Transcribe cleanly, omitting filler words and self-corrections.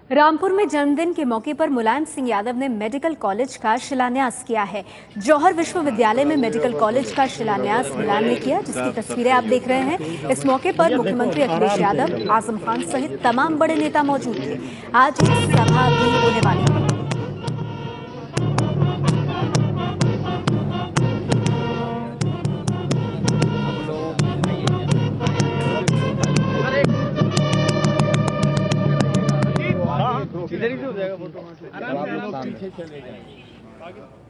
रामपुर में जन्मदिन के मौके पर मुलायम सिंह यादव ने मेडिकल कॉलेज का शिलान्यास किया है। जौहर विश्वविद्यालय में मेडिकल कॉलेज का शिलान्यास मुलायम ने किया, जिसकी तस्वीरें आप देख रहे हैं। इस मौके पर मुख्यमंत्री अखिलेश यादव, आजम खान सहित तमाम बड़े नेता मौजूद थे। आज एक सभा भी होने वाली है। इधर ही हो जाएगा फोटो, आराम से पीछे चले जाएंगे।